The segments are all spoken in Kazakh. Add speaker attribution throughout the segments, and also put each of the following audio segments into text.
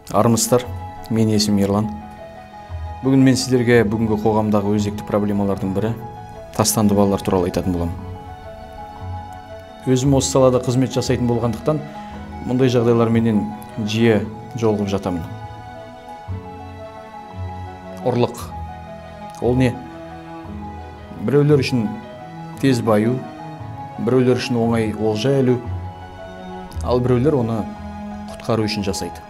Speaker 1: Армысыздар, мен есім Ерлан. Бүгін мен сіздерге бүгінгі қоғамдағы өзекті проблемалардың бірі тастанды балалар туралы айтатын боламын. Өзім осы салада қызмет жасайтын болғандықтан, мұндай жағдайларменен жиі жолығып жатамын. Ұрлық. Ол не? Біреулер үшін тез баю, біреулер үшін оңай олжа ілу, ал біреулер оны құтқару үшін жасайды.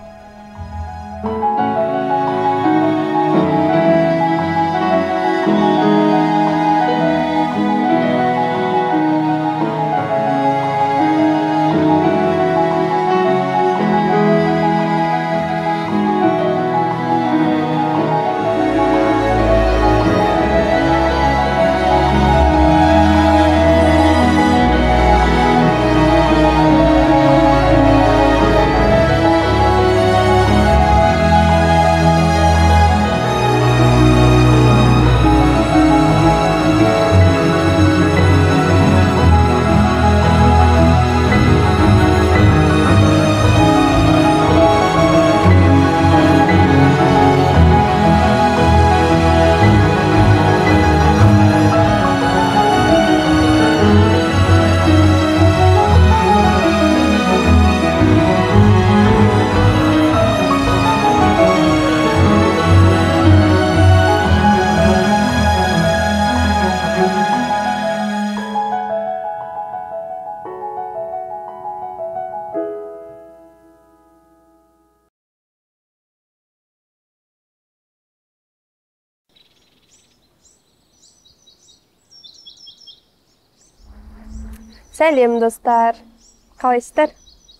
Speaker 2: Сәлем, достар. Қалайсыздар?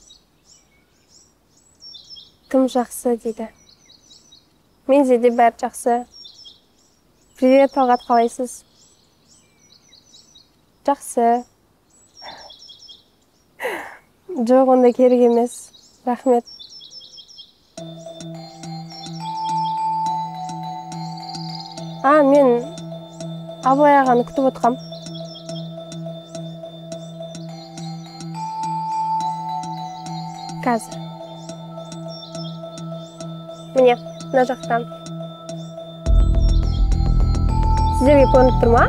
Speaker 2: Тым жақсы дейді. Менде де бәрі жақсы. Привет, Талғат, қалайсыз? Жақсы. Жоқ, онда керек емес. Рахмет. Мен Абылай ағаны күтіп отқам. Қазір. Міне, мына жақтан. Сіздерге көрініп тұр ма?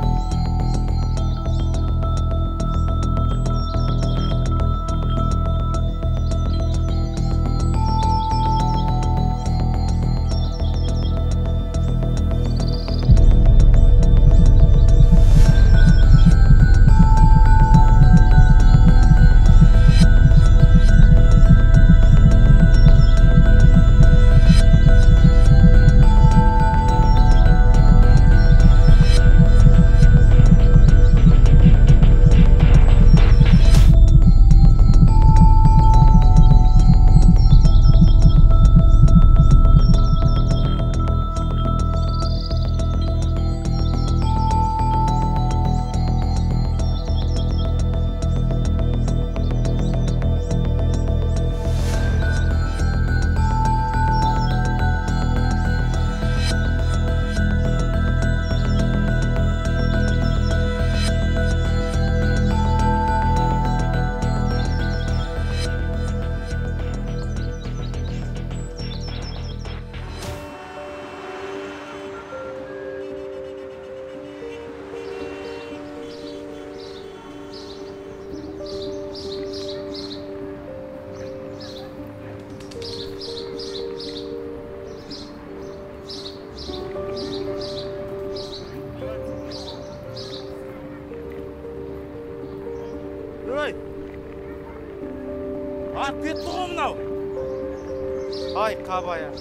Speaker 3: Ат кетті ғой мынау. Ай, қабая.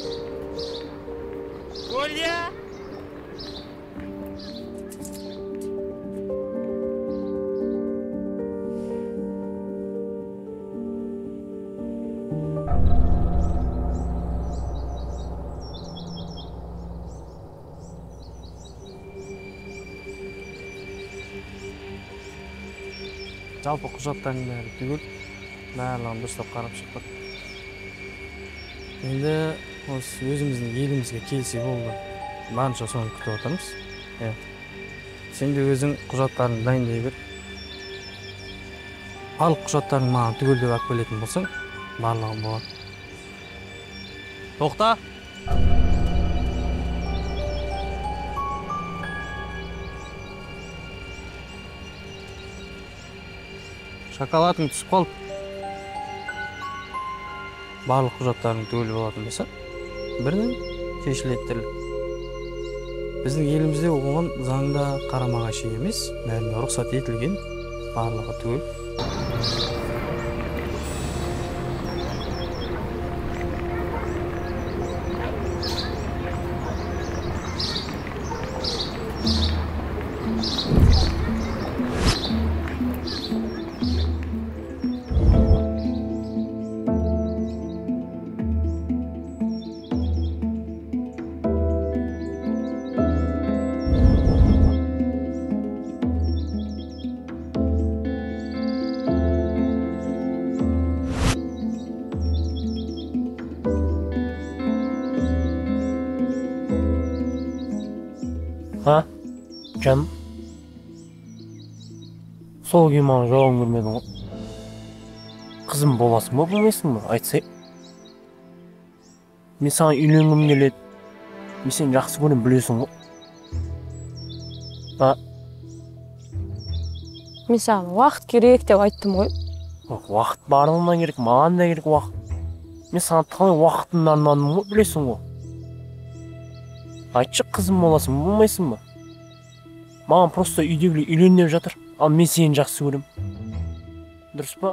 Speaker 3: Көлия!
Speaker 4: Жалпы құжаттардың бәрі түгел. Барлығын дұрыстап қарап шықтық. Енді өзіміздің елімізге келсе болды. Барынша соны күтіп отырмыз. Сен де өзің құжаттарын дайындай бер. Барлық құжаттарын маған түгелдеп алып келетін болсаң, барлығы болады. Тоқта. Шоколадың түсіп қалды. Барлық құжаттарың түгел болатын болса, бірден шешілеттір. Біздің елімізде оған заңда қарама-қайшы емес, бәріне рұқсат етілген, барлығы түгел.
Speaker 5: Ha? Canım. Сол күйі маған жауабын бермедің ғой. Қызым боласың ба, болмайсың ба? Айтсай. Мен саған үйленгім келеді. Мен сені жақсы көрем, білесің ғой. Ha?
Speaker 2: Мен саған уақыт керек деп айттым ғой.
Speaker 5: Уақыт барлығына керек, маған да керек уақыт. Мен саған талай уақытымды арнадым ғой, білесің ғой. Айтшы, қызым боласың ба, болмайсың ба? Маған просто үйдегілер үйлен деп жатыр, ал мен сені жақсы көрем. Дұрыс па?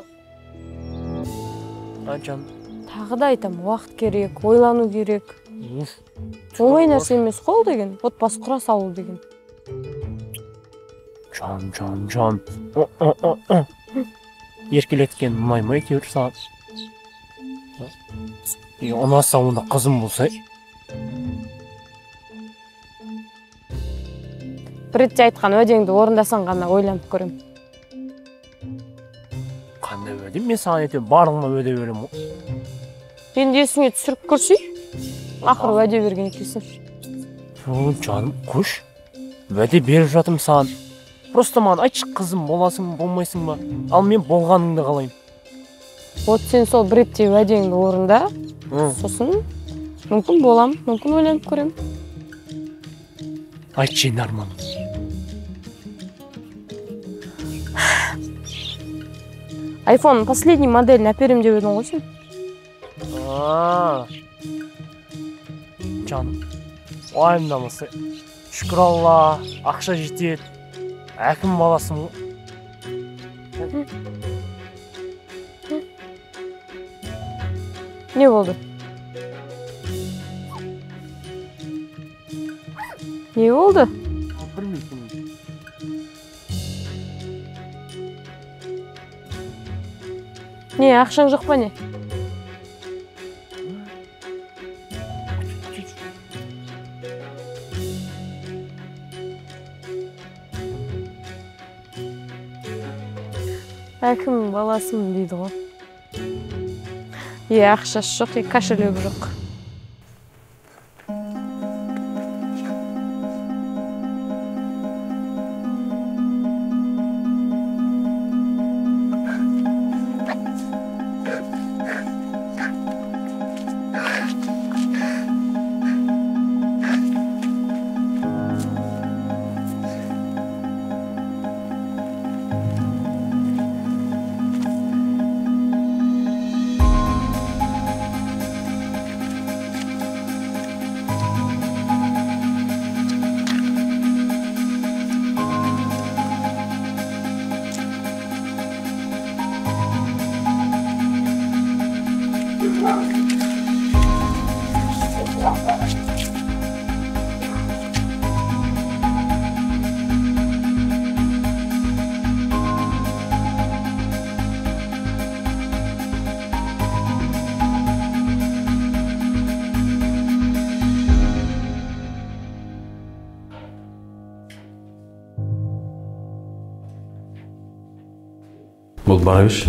Speaker 5: Жаным.
Speaker 2: Тағы да айтам, уақыт керек, ойлану керек. Оңай нәрсе емес қол деген, отбасы құра салу деген.
Speaker 5: Жан. Еркелеткен ұнаймай әйтеуір саған. Ұнаса онда қызым болса.
Speaker 2: Бір ретте айтқан уәдеңді орындасаң ғана ойланып көрем.
Speaker 5: Қандай уәде? Мен саған әйтеуір барлығына уәде берем ғой.
Speaker 2: Енді есіңе түсіріп көрсей, ақыры уәде берген екенсің.
Speaker 5: Жаным, қош. Уәде беріп жатырмын саған. Просто маған айтшы, қызым боласың ба, болмайсың ба? Ал мен болғаныңды қалаймын.
Speaker 2: Вот сен сол бір ретте уәдеңді орында, сосын мүмкін болам, мүмкін ойланып көрем.
Speaker 5: Айтшы енді арманым.
Speaker 2: Айфон последний моделін әперем деп едің ғой сен.
Speaker 5: Жаным, уайымдамасы. Шүкір Алла, ақша жетеді. Әкім баласың ғой.
Speaker 2: Не болды? Не болды?
Speaker 5: Білмейсің.
Speaker 2: Не, ақшаң жоқ па не? Әкім баласымын дейді ғой. Ақшасы жоқ, кошелек жоқ.
Speaker 6: Болды бара берші.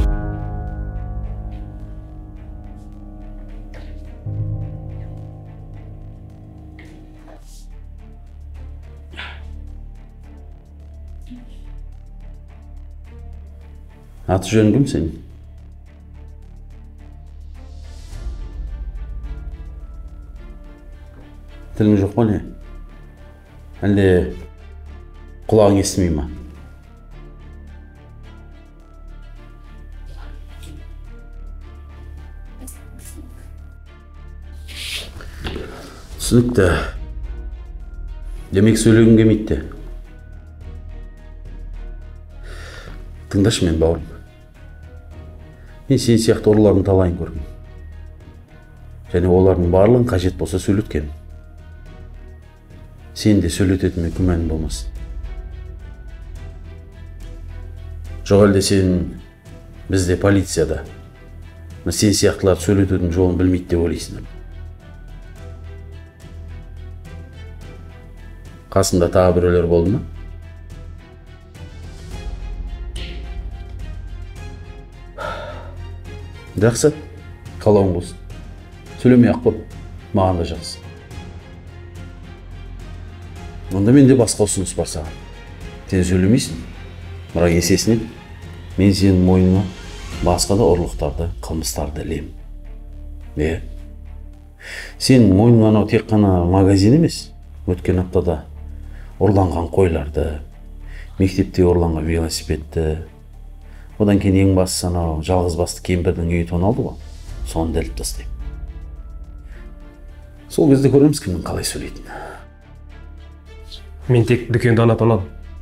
Speaker 6: Аты жөнің кім сенің? Тілің жоқ па не? Әлде құлағың естімей ма? Түсінікті. Демек сөйлегім келмейді. Тыңдашы мен бауырым. Мен сен сияқты ұрылардың талайын көрдім. Және олардың барлығын қажет болса сөйлеткен. Сен де сөйлететіме күмәнің болмасын. Жоқ әлде сен бізде полицияда сен сияқтыларды сөйлетудің жолын білмейді деп ойлайсың. Қасында тағы біреулер болды ма? Жақсы, қалауың болсын. Сөйлемей ақ қой, маған да жақсы. Онда менде басқа ұсыныс бар саған. Сен сөйлемейсің, бірақ есесіне мен сенің мойныңа басқа да ұрлықтарды, қылмыстарды ілемін. Не? Сенің мойныңа анау тек қана магазин емес, өткен аптада ұрланған қойларды, мектепте ұрланған велосипедті, одан кейін ең бастысы анау жалғыз басты кемпірдің үйі тоналды ғой, соны да іліп тастаймын. Сол кезде көреміз кімнің қалай сөйлейтінін.
Speaker 5: Мен тек дүкенді ана тоналдым.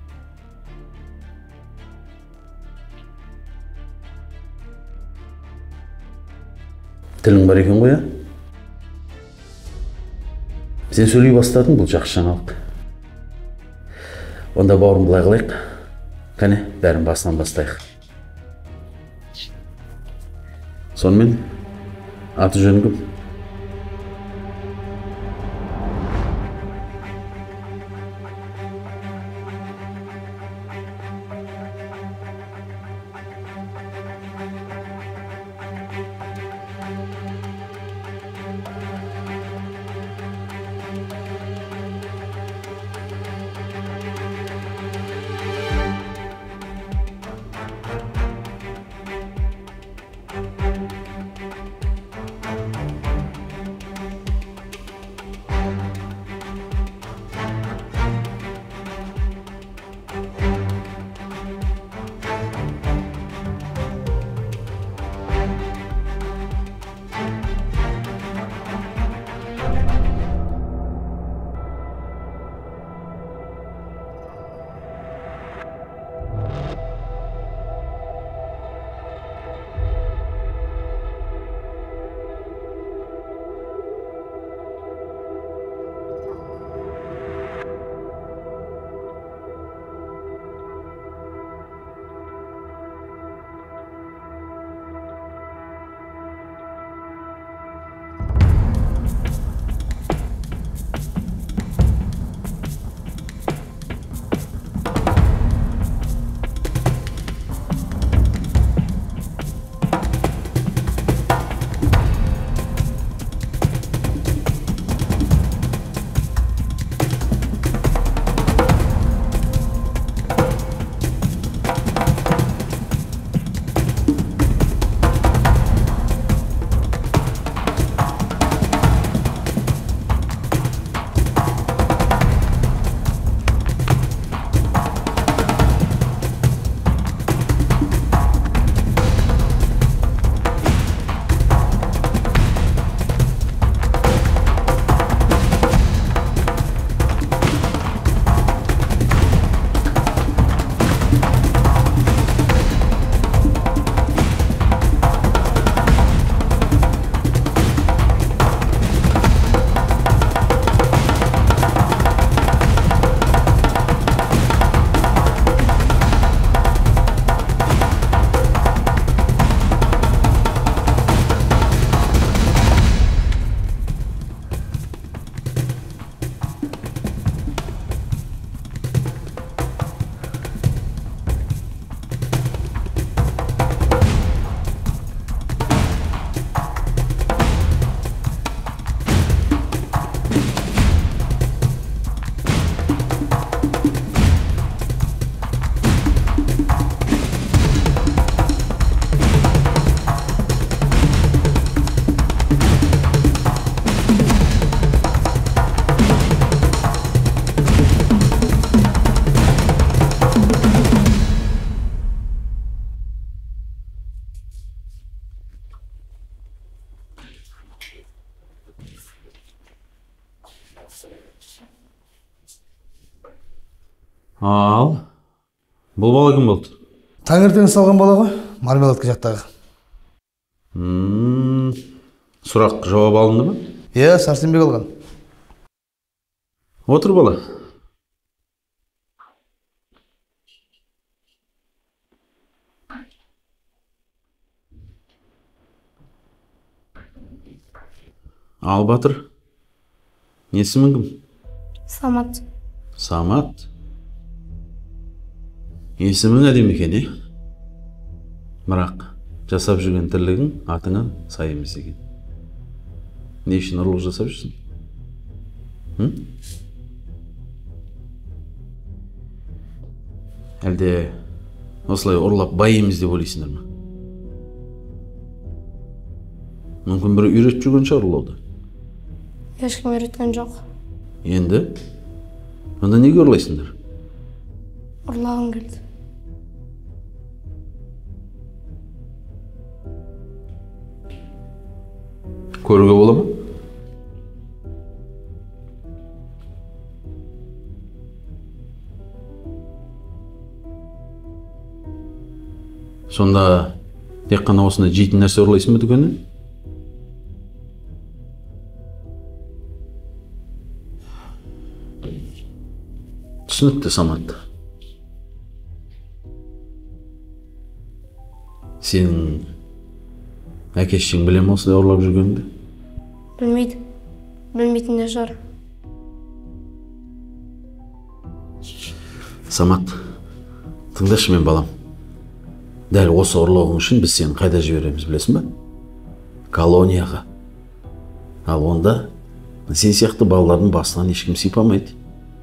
Speaker 6: Тілің бар екен ғой, Сен сөйлей бастадың, бұл жақсы жаңалық. Онда бауырым былай қылайық. Кәне, бәрін басынан бастайық. Сонымен, аты жөнің кім? Ал, бұл бала кім болды?
Speaker 7: Таңертең салған бала ғой, мармеладка жақтағы.
Speaker 6: Сұрақ жауап алынды ма?
Speaker 7: Иә, Сәрсенбек алған.
Speaker 6: Отыр бала. Ал Батыр, есімің кім?
Speaker 8: Самат.
Speaker 6: Самат. Есімің әдемі екен, Бірақ жасап жүрген тірлігің атыңа сай емес екен. Не үшін ұрлық жасап жүрсің? Әлде осылай ұрлап байымыз деп ойлайсыңдар ма? Мүмкін бір үйретіп жүрген шығар ұрлауды.
Speaker 8: Ешкім үйреткен жоқ.
Speaker 6: Енді? Онда неге ұрлайсыңдар?
Speaker 8: Ұрлағым келді.
Speaker 6: Көруге бола ма? Сонда тек қана осында жейтін нәрсе ұрлайсың ба дүкеннен? Түсінікті, Самат. Сенің әке-шешең біле ме осылай ұрлап жүргеніңді?
Speaker 8: Білмейді. Білмейтін де шығар.
Speaker 6: Самат, тыңдашы мен балам. Дәл осы ұрлығың үшін біз сені қайда жібереміз, білесің ба? Колонияға. Ал онда сен сияқты балалардың басынан ешкім сипамайды.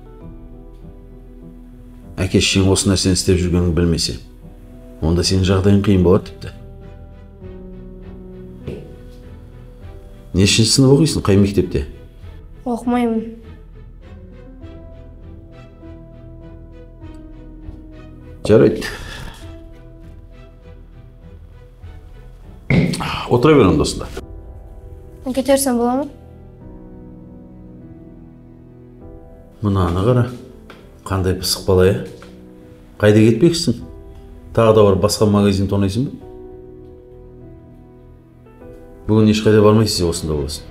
Speaker 6: Әке-шешең осы нәрсені істеп жүргенін білмесе, онда сенің жағдайың қиын болады тіпті. Нешінші сынып оқисың, қай мектепте?
Speaker 8: Оқымаймын.
Speaker 6: Жарайды. Отыра бер онда осында.
Speaker 8: Кетерсем бола ма?
Speaker 6: Мынаны қара. Қандай пысық бала, Қайда кетпексің? Тағы да бар басқа магазин тонайсың ба? Бүгін ешқайда бармайсыз, осында боласың.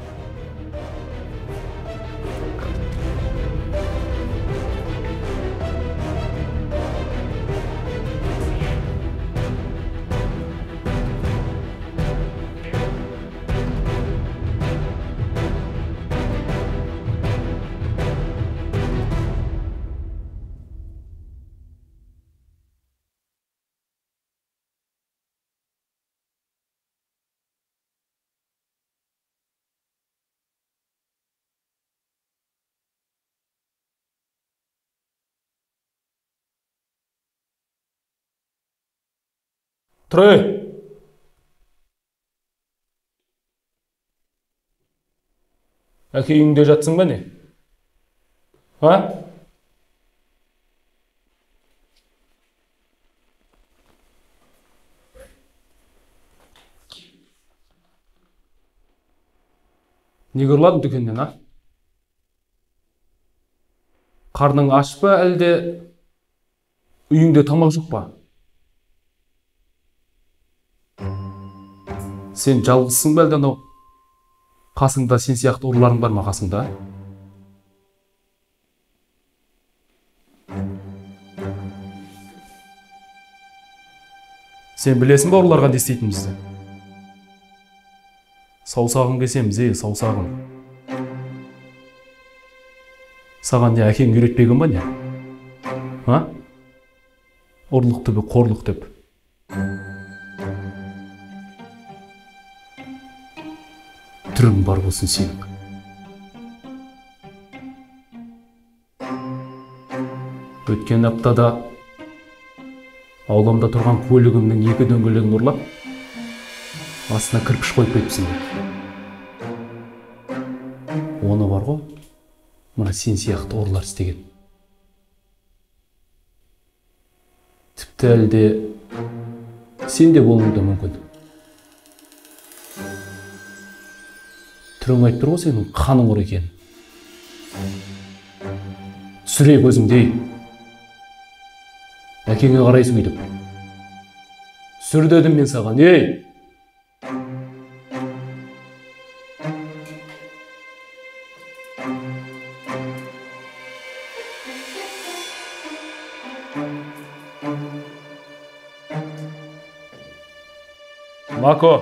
Speaker 1: Тұрай! Әке үйіңде жатсың ба не? Ha? Неге ұрладың дүкеннен, Қарның аш па, әлде үйіңде тамақ жоқ па? Сен жалғызсың ба, әлде анау қасыңда сен сияқты ұрыларың бар ма қасыңда? Сен білесің ба ұрыларға не істейтінімізді? Саусағын кесеміз, саусағын. Саған не әкең үйретпеген ба не? Ұрлық түбі қорлық деп. Түрің бар болсын сенің. Өткен аптада ауламда тұрған көлігімнің 2 дөңгелегін ұрлап, астына кірпіш қойып кетіпсің. Оны бар ғой, мына сен сияқты ұрылар істеген. Тіпті әлде сен де болуы да мүмкін. Түрің айтып тұр ғой сенің қаның ұр екен. Түсіре көзіңдей.
Speaker 5: Әкеңе қарайсың өйтіп. Сүр дедім мен саған, ей! Мако,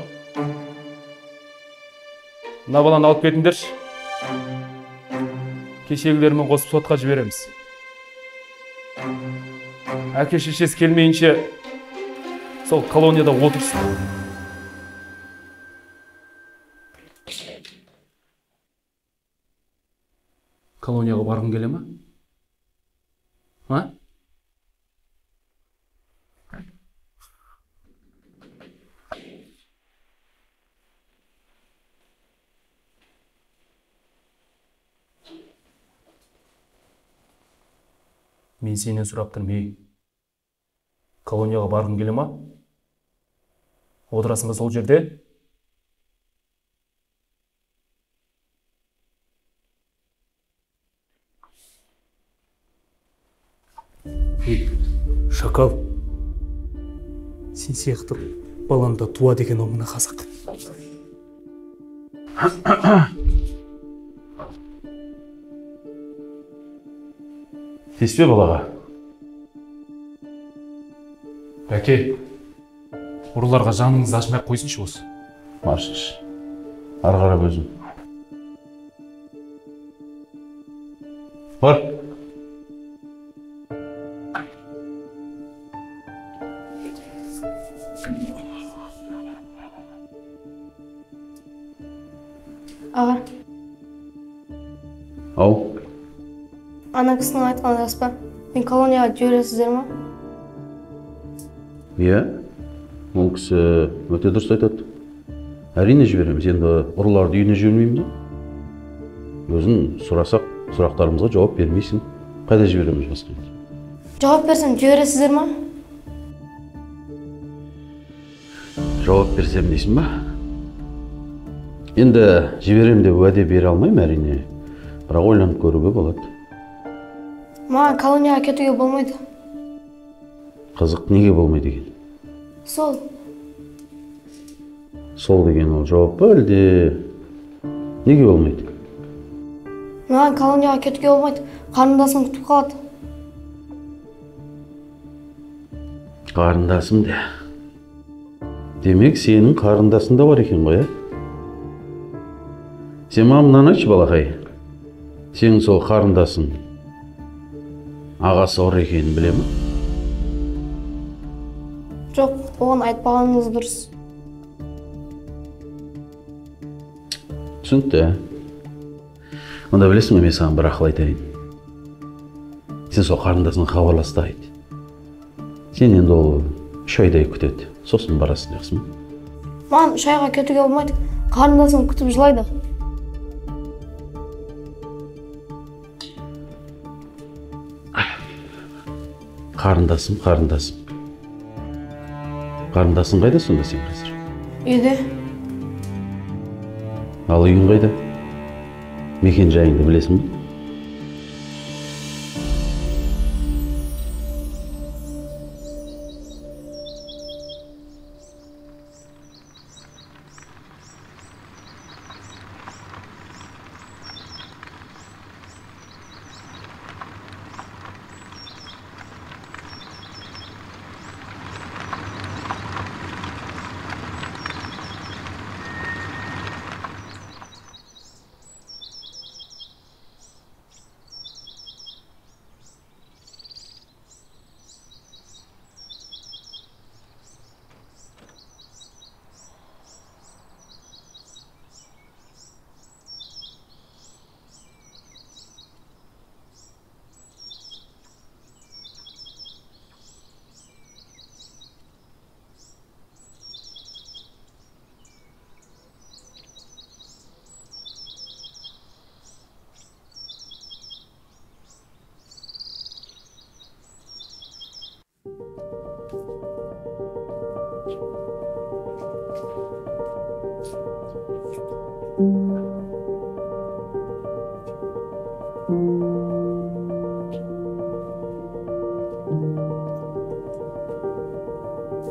Speaker 5: мына баланы алып кетіңдерші. Кешегілерімен қосып сотқа жібереміз. Әке шешесі келмейінше сол колонияда отырсын. Колонияға барғың келе ма? А? Мен сенен сұрап тұрмын, ей. Колонияға барғың келе ма? Отырасың ба сол жерде? Ей, шакал. Сен сияқты баламда туа деген ол мына қазақ.
Speaker 6: Теспе балаға.
Speaker 5: Әке, ұрыларға жаныңызды ашмай қойсыншы осы.
Speaker 6: Маршыш. Ары қарап өзің. Бар.
Speaker 8: Аға,
Speaker 6: Ау.
Speaker 8: ана кісінің айтқаны рас па? Мен колонияға жібересіздер ма?
Speaker 6: Иә, ол кісі өте дұрыс айтады. Әрине жібереміз, енді ұрыларды үйіне жібермеймін да. Өзің сұрасақ, сұрақтарымызға жауап бермейсің. Қайда жібереміз басқа?
Speaker 8: Жауап берсем жібересіздер ма?
Speaker 6: Жауап берсем дейсің ба? Енді жіберем деп уәде бере алмаймын, әрине. Бірақ ойланып көруге болады.
Speaker 8: Маған колонияға кетуге болмайды.
Speaker 6: Қызық, неге болмайды екен?
Speaker 8: Сол.
Speaker 6: Сол деген ол жауап па, әлде неге болмайды?
Speaker 8: Маған колонияға кетуге болмайды. Қарындасым күтіп қалады.
Speaker 6: Қарындасым де. Демек, сенің қарындасың да бар екен ғой, ә? Сен маған мынаны айтшы, балақай. Сенің сол қарындасың ағасы ұры екенін біле ме?
Speaker 8: Жоқ, оған айтпағаныңыз дұрыс.
Speaker 6: Түсінікті, ә? Онда білесің бе, мен саған бір ақыл айтайын. Сен сол қарындасыңа хабарласты айт. Сен енді ол 3 айдай күтеді. Сосын барасың, жақсы ма?
Speaker 8: Маған 3 айға кетуге болмайды. Қарындасым күтіп жылайды.
Speaker 6: Қарындасым. Қарындасың қайда сонда сен қазір?
Speaker 8: Үйде.
Speaker 6: Ал үйің қайда? Мекен жайыңды білесің бе?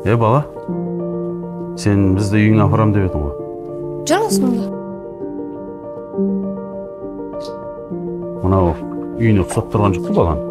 Speaker 6: Бала, сен бізді үйіңе апарам деп едің ғой.
Speaker 8: Жүріңіз мұнда.
Speaker 6: Мынау үйіне ұқсап тұрған жоқ қой балаң?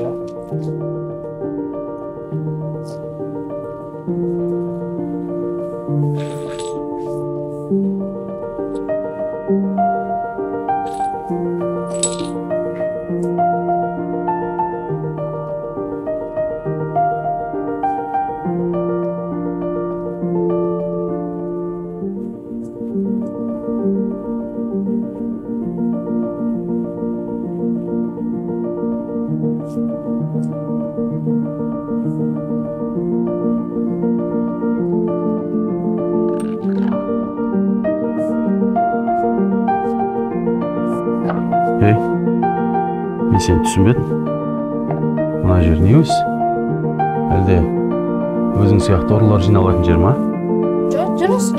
Speaker 6: Ей, мен сені түсінбедім. Мына жер не өз? Әлде өзің сияқты ұрылар жиналатын жер ма?
Speaker 8: Жүріңіз.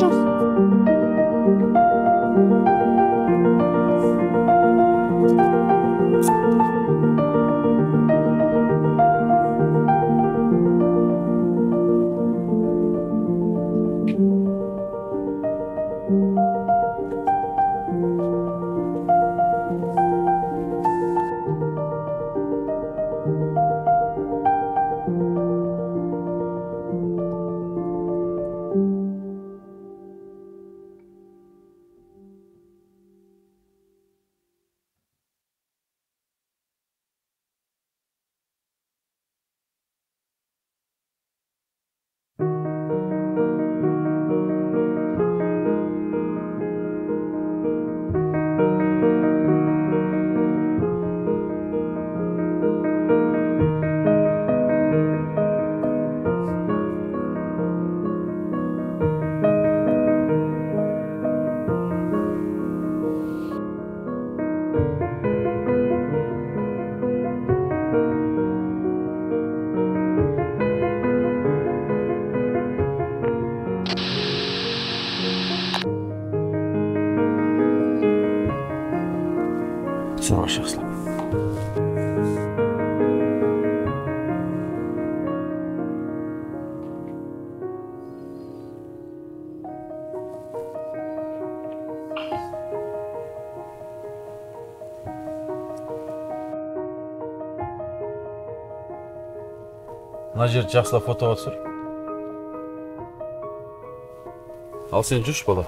Speaker 6: Сұрға жақсылап. Мына жерді жақсылап фотоға түсір. Ал сен жүрші бала.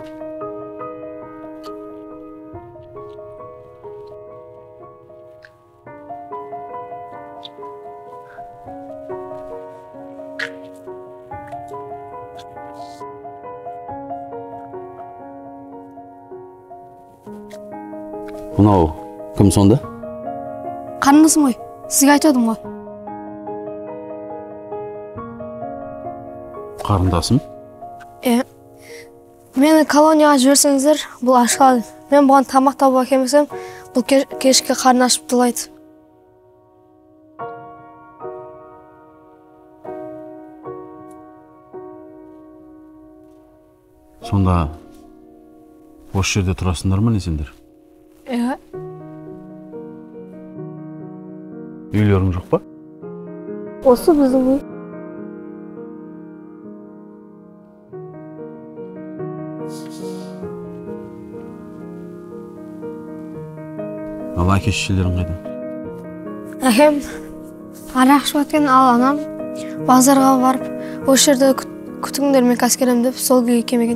Speaker 6: Мынау кім сонда?
Speaker 8: Қарындасым ғой, сізге айтып едім ғой.
Speaker 6: Қарындасым?
Speaker 8: Мені колонияға жіберсеңіздер, бұл ашылады. Мен бұған тамақ тауып әкелмесем, бұл кешке қарны ашып тулайды.
Speaker 6: Сонда осы жерде тұрасыңдар ма не сендер? Үйлерің жоқ па?
Speaker 8: Осы біздің үй.
Speaker 6: Ал әке-шешелерің қайда?
Speaker 8: Әкем арақ ішіп өткен, ал анам базарға барып, осы жерде күтіңдер, мен қазір келемін деп сол күйге келмеген.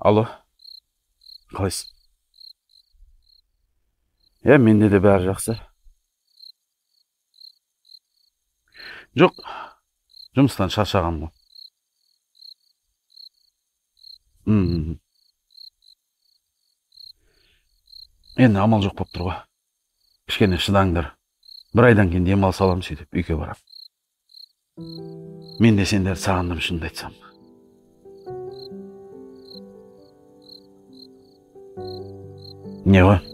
Speaker 6: Алло, қалайсың? Менде де бәрі жақсы. Жоқ, жұмыстан шаршағанмын ғой. Енді амал жоқ болып тұр ғой. Кішкене шыдаңдар. Бір айдан кейін демалыс аламын, сөйтіп үйге барам. Мен де сендерді сағындым, шынымды айтсам. Не ғой?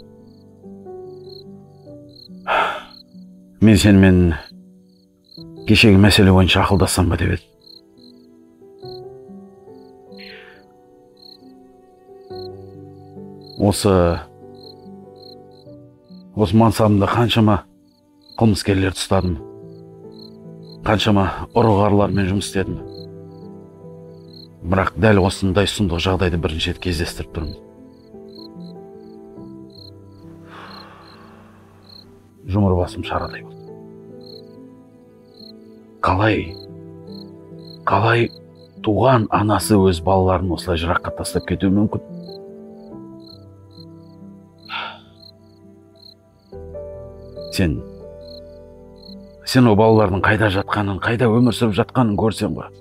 Speaker 6: Мен сенімен кешегі мәселе бойынша ақылдассам ба деп едім. Осы мансабымда қаншама қылмыскерлерді ұстадым. Қаншама ұры-қарылармен жұмыс істедім. Бірақ дәл осындай сұмдық жағдайды бірінші рет кездестіріп тұрмын. Жұмыр басым шарадай болды. Қалай туған анасы өз балаларын осылай жыраққа тастап кетуі мүмкін? Сен о балалардың қайда жатқанын, қайда өмір сүріп жатқанын көрсең ғой.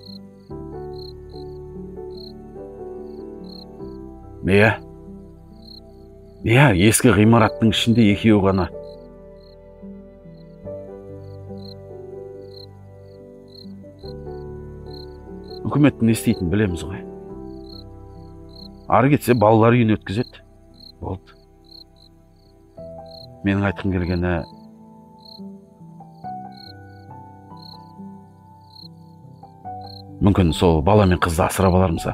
Speaker 6: Ескі ғимараттың ішінде екеуі ғана. Үкіметтің не істейтінін білеміз ғой. Ары кетсе балалар үйін өткізеді. Болды. Менің айтқым келгені, мүмкін сол бала мен қызды асырап алармыз.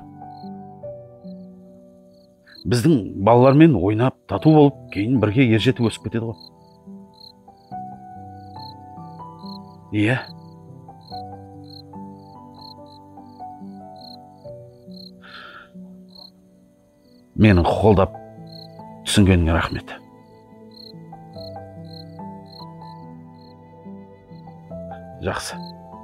Speaker 6: Біздің балалармен ойнап, тату болып, кейін бірге ержетіп өсіп кетеді ғой. Иә. Менің қолдап түсінгеніңе рахмет. Жақсы.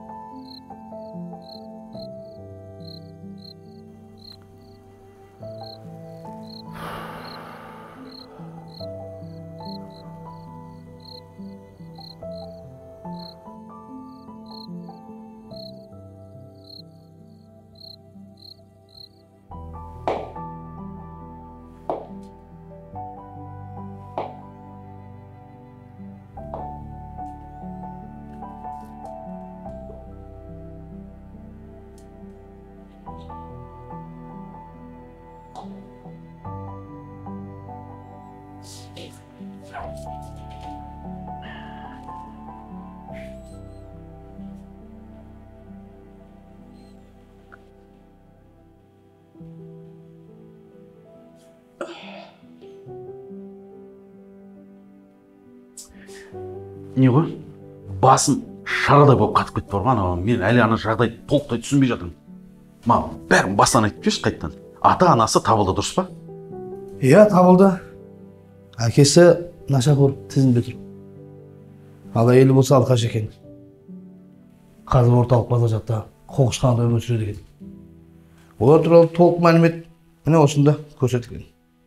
Speaker 6: Не ғой? Басым шарадай болып қатып кетті барған, мен әлі ана жағдайды толықтай түсінбей жатырмын. Бәрін бастан айтып берші қайттан. Ата-анасы табылды, дұрыс па?
Speaker 7: Иә, табылды. Әкесі нашақор тізімде тұр. Ал әйелі болса алқаш екен. Қазір орталық базар қоқысханада өмір сүреді екен. Олар туралы толық мәлімет міне осында көрсетілген.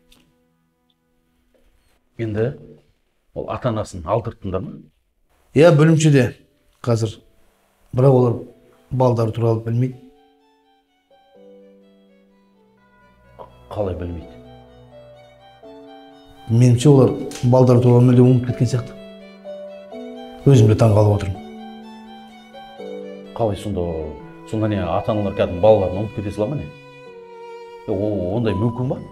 Speaker 6: Енді ол ата-анасын алдырттыңдар ма?
Speaker 7: Иә, бөлімшеде қазір. Бірақ олар балдары туралы білмейді.
Speaker 6: Қалай білмейді?
Speaker 7: Меніңше олар балдары туралы мүлде ұмытып кеткен сияқты. Өзім де таңғалып отырмын.
Speaker 6: Қалай сонда не ата-аналар кәдімгі балаларын ұмытып кете сала ма не? Ондай мүмкін ба?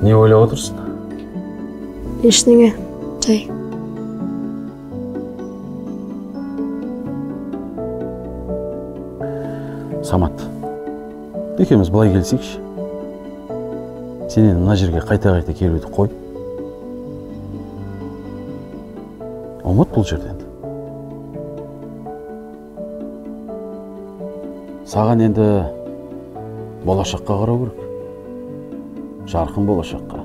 Speaker 6: Не ойлап отырсың?
Speaker 8: Ештеңе. Жай.
Speaker 6: Самат, екеуміз былай келсекші. Сен енді мына жерге қайта-қайта келуді қой. Ұмыт бұл жерден. Саған енді болашаққа қарау керек. Жарқын болашаққа.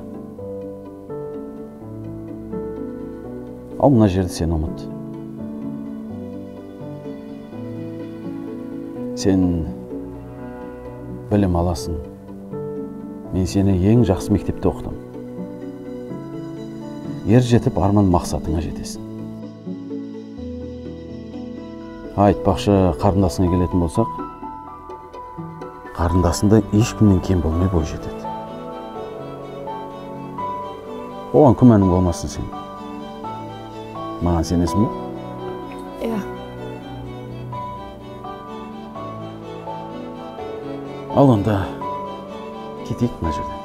Speaker 6: Ал мына жерді сен ұмыт. Сен білім аласың. Мен сені ең жақсы мектепте оқыдым. Ер жетіп арман мақсатыңа жетесің. Айтпақшы, қарындасыңа келетін болсақ, қарындасында ешкімнен кем болмай бой жетеді. Оған күмәнің болмасын сен. Маған сенесің бе?
Speaker 8: Иә.
Speaker 6: Ал онда кетейік мына жерден.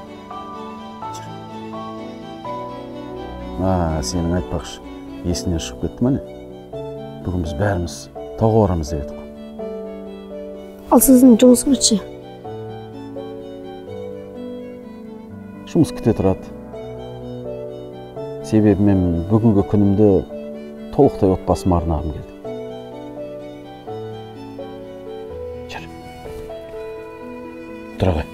Speaker 6: Сенің айтпақшы, есіңнен шығып кетті ме не? Бүгін біз бәріміз тауға барамыз деп едік қой.
Speaker 8: Ал сіздің жұмысыңыз ше?
Speaker 6: Жұмыс күте тұрады. Себебі мен бүгінгі күнімді толықтай отбасыма арнағым келді. Жүр. Тұра ғой.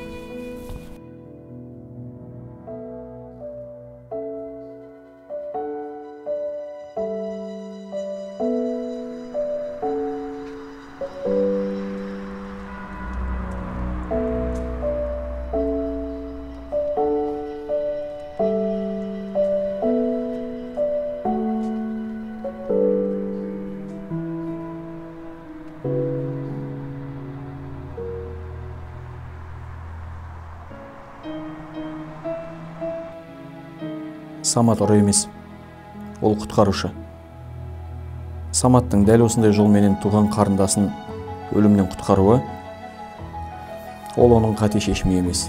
Speaker 1: Самат ұры емес, ол құтқарушы. Саматтың дәл осындай жолменен туған қарындасын өлімнен құтқаруы, ол оның қате шешімі емес.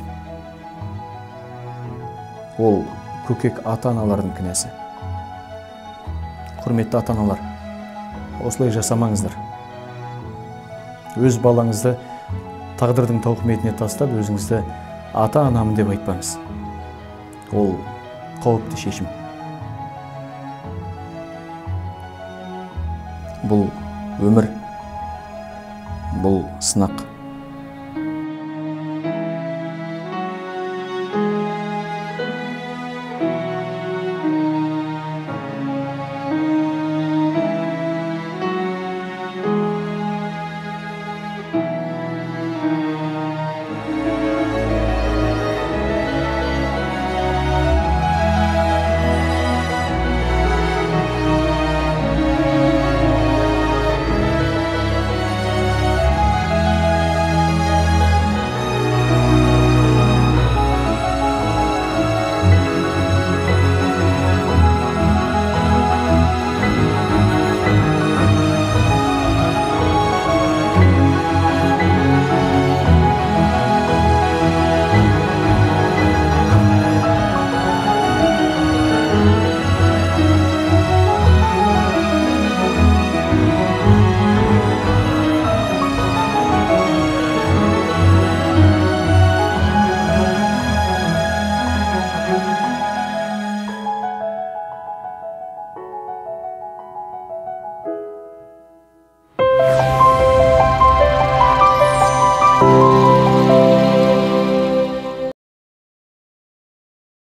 Speaker 1: Ол көкек ата-аналардың кінәсі. Құрметті ата-аналар, осылай жасамаңыздар. Өз балаңызды тағдырдың тауқыметіне тастап, өзіңізді ата-анамын деп айтпаңыз. Ол қауіпті шешім. Бұл өмір, бұл сынақ.